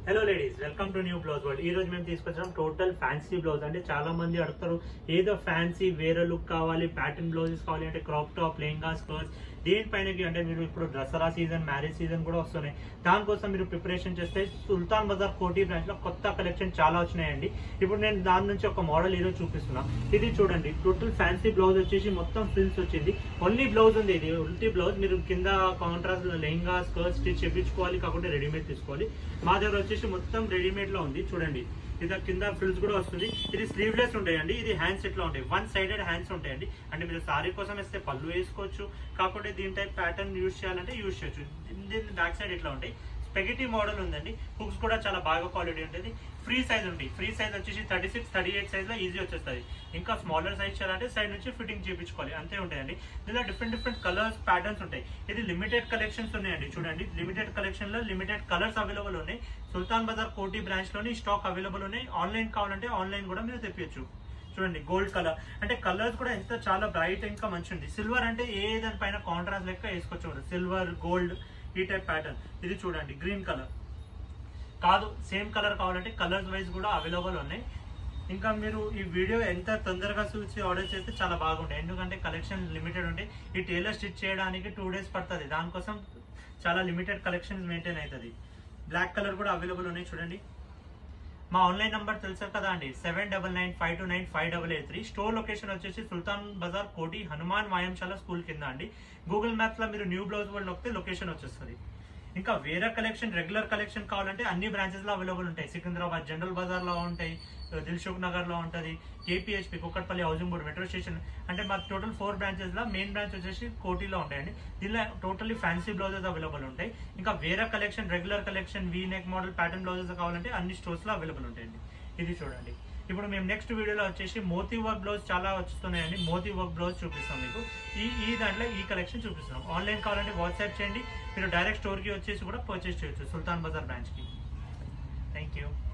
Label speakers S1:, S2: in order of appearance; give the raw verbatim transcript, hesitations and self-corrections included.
S1: Hello ladies, welcome to new blouse world. ఈ రోజు మేము తీసుకొచ్చాం టోటల్ ఫ్యాన్సీ బ్లౌజ్. అంటే చాలా మంది అడుగుతారు, ఏదో ఫ్యాన్సీ వేరే లుక్ కావాలి, ప్యాటర్న్ బ్లౌజెస్ కావాలి అంటే క్రాప్ టాప్, లెహంగా, స్కర్ట్స్ దేనిపైనకి అంటే మీరు ఇప్పుడు దసరా సీజన్, మ్యారేజ్ సీజన్ కూడా వస్తున్నాయి. దానికోసం మీరు ప్రిపరేషన్ చేస్తే సుల్తాన్ బజార్ కోటి బ్రాంచ్ లో కొత్త కలెక్షన్ చాలా వచ్చినాయండి. ఇప్పుడు నేను దాని నుంచి ఒక మోడల్ ఈరోజు చూపిస్తున్నా. ఇది చూడండి, టోటల్ ఫ్యాన్సీ బ్లౌజ్ వచ్చేసి మొత్తం ఫ్రిల్స్ వచ్చింది. ఓన్లీ బ్లౌజ్ ఉంది, ఇది ఉల్టీ బ్లౌజ్. మీరు కింద కాంట్రాస్ట్ లెహంగా, స్కర్ట్ స్టిచ్ చేయించుకోవాలి, కాకుండా రెడీమేడ్ తీసుకోవాలి. మా దగ్గర వచ్చేసి మొత్తం రెడీమేడ్ లో ఉంది. చూడండి, ఇది కింద ఫ్రిల్స్ కూడా వస్తుంది. ఇది స్లీవ్లెస్ ఉంటాయండి. ఇది హ్యాండ్స్ ఎట్లా ఉంటాయి, వన్ సైడెడ్ హ్యాండ్స్ ఉంటాయండి. అంటే మీరు సారీ కోసం వేస్తే పళ్ళు వేసుకోవచ్చు, కాకపోతే దీని టైప్ ప్యాటర్న్ యూజ్ చేయాలంటే యూజ్ చేయొచ్చు. దీని బ్యాక్ సైడ్ ఇట్లా ఉంటాయి. స్పెగెటీ మోడల్ ఉందండి. హుక్స్ కూడా చాలా బాగా క్వాలిటీ ఉంటుంది. ఫ్రీ సైజ్ ఉంది. ఫ్రీ సైజ్ వచ్చేసి thirty six thirty eight size లో ఈజీ వచ్చేస్తుంది. ఇంకా స్మాలర్ సైజ్ చేయాలంటే సైడ్ నుంచి ఫిట్టింగ్ చేయించుకోవాలి, అంతే ఉంటాయండి. దీనిలో డిఫరెంట్ డిఫరెంట్ కలర్స్, ప్యాటర్న్స్ ఉంటాయి. ఇది లిమిటెడ్ కలెక్షన్స్ ఉన్నాయండి. చూడండి, లిమిటెడ్ కలెక్షన్ లో లిమిటెడ్ కలర్స్ అవైలబుల్ ఉన్నాయి. సుల్తాన్ బజార్ కోటి బ్రాంచ్ లోని స్టాక్ అవైలబుల్ ఉన్నాయి. ఆన్లైన్ కావాలంటే ఆన్లైన్ కూడా మీరు తెప్పించు. చూడండి, గోల్డ్ కలర్ అంటే కలర్స్ కూడా ఎంత చాలా బ్రైట్, ఇంకా మంచి ఉంది. సిల్వర్ అంటే ఏ దానిపైన కాంట్రాస్ట్ లెక్క వేసుకోవచ్చు. సిల్వర్, గోల్డ్, ఈ టైప్ ప్యాటర్న్. ఇది చూడండి, గ్రీన్ కలర్ కాదు, సేమ్ కలర్ కావాలంటే కలర్స్ వైజ్ కూడా అవైలబుల్ ఉన్నాయి. ఇంకా మీరు ఈ వీడియో ఎంత తొందరగా చూసి ఆర్డర్ చేస్తే చాలా బాగుంటాయి. ఎందుకంటే కలెక్షన్ లిమిటెడ్ ఉంటాయి. ఈ టైలర్ స్టిచ్ చేయడానికి టూ డేస్ పడుతుంది. దానికోసం చాలా లిమిటెడ్ కలెక్షన్స్ మెయింటైన్ అవుతుంది. బ్లాక్ కలర్ కూడా అవైలబుల్ ఉన్నాయి. చూడండి, మా ఆన్లైన్ నంబర్ తెలుసు కదా అండి, seven double nine five two nine five double eight three. Store location వచ్చేసి సుల్తాన్ బజార్ కోటి, హనుమాన్ వ్యాయామశాల స్కూల్ కింద అండి. గూగుల్ మ్యాప్స్ లో మీరు న్యూ బ్లౌజ్ వరల్డ్ నొక్కితే లొకేషన్ వచ్చేస్తుంది. ఇంకా వేరే కలెక్షన్, రెగ్యులర్ కలెక్షన్ కావాలంటే అన్ని బ్రాంచెస్ లో అవైలబుల్ ఉంటాయి. సికింద్రాబాద్ జనరల్ బజార్ లో ఉంటాయి, దిల్సుఖ్ నగర్ లో ఉంటుంది, KPHB Kukatpally housing board metro station. అంటే మాకు టోటల్ ఫోర్ బ్రాంచెస్ లో మెయిన్ బ్రాంచ్ వచ్చేసి కోటిలో ఉంటాయండి. దీనిలో టోటల్లీ ఫ్యాన్సీ బ్లౌజెస్ అవైలబుల్ ఉంటాయి. ఇంకా వేరే collection, regular collection, V neck model, pattern blouses కావాలంటే అన్ని స్టోర్స్ లో అవైలబుల్ ఉంటాయండి. ఇది చూడండి. ఇప్పుడు మేము నెక్స్ట్ వీడియోలో వచ్చేసి మోతీ వర్క్ బ్లౌజ్ చాలా వస్తున్నాయండి. మోతీ వర్క్ బ్లౌజ్ చూపిస్తాం మీకు. ఈ ఈ దాంట్లో ఈ కలెక్షన్ చూపిస్తాం. ఆన్లైన్ కావాలంటే వాట్సాప్ చేయండి. మీరు డైరెక్ట్ స్టోర్కి వచ్చేసి కూడా పర్చేస్ చేయొచ్చు సుల్తాన్ బజార్ బ్రాంచ్కి. Thank you.